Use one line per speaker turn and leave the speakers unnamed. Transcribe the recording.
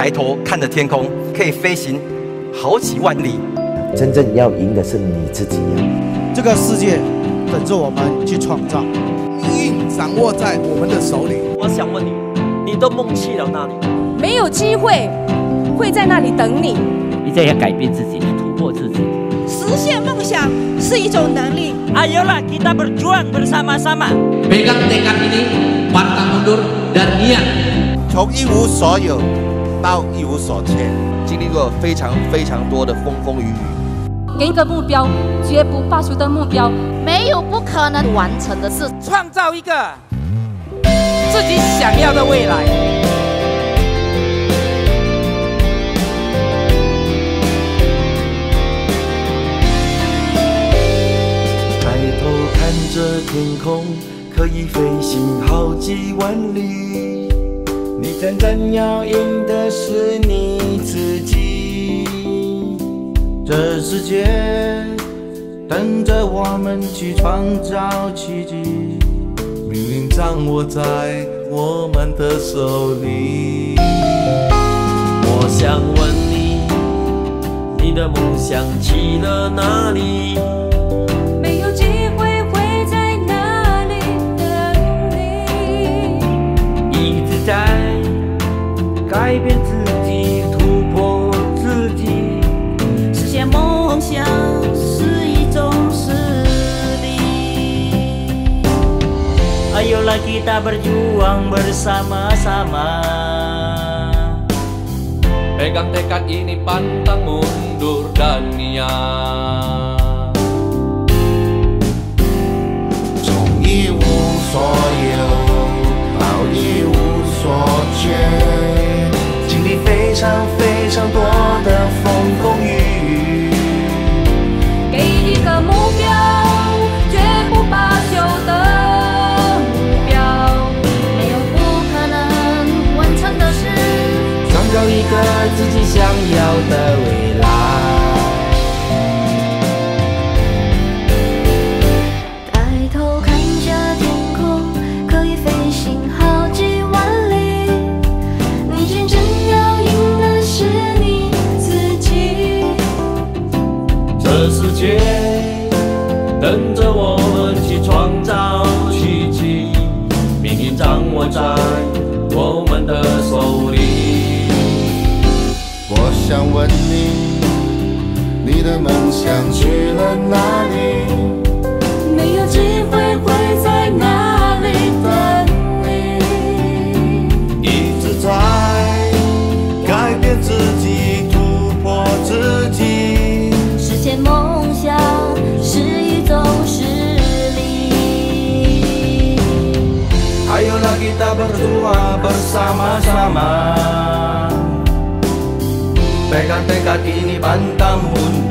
抬头看着天空，可以飞行好几万里。
真正要赢的是你自己呀！
这个世界等着我们去创造，
命运掌握在我们的手里。
我想问你，你的梦去了哪里？
没有机会会在那里等你。
一定要改变自己，突破自己。
实现梦想是一种能力。
Ayolah kita berjuang bersama-sama.
Pegang tekad ini, pantang mundur dan niat.
从一无所有到一无所缺，
经历过非常多的风风雨雨。
给一个目标，绝不罢休的目标，
没有不可能完成的事，
创造一个自己想要的未来。
抬头看着天空，可以飞行好几万里。你真正要赢的是你自己。这世界等着我们去创造奇迹，命运掌握在我们的手里。
我想问你，你的梦想去了哪里？
没有机会会在哪里等你？
一直在改变自己，突破自己，
实现梦想是一种实力。
Ayolah kita berjuang bersama-sama.
Pegang tekad ini, pantang mundur dan niat.
从一无所有到一无所缺，经历非常多的风风雨雨。
给一个目标，绝不罢休的目标，
没有不可能完成的事，
创造一个自己想要的未来。
抬头看着天空，可以飞行好几万里。你真正要赢的是你自己。
这世界等着我们去创造奇迹，命运掌握在我们的手里。
我想问你，你的梦想去了哪里？
没有机会会在哪里等你？
一直在改变自己，突破自己。
实现梦想是一种实力。
Ayolah kita berjuang bersama-sama. Pegang tekad ini, pantang mundur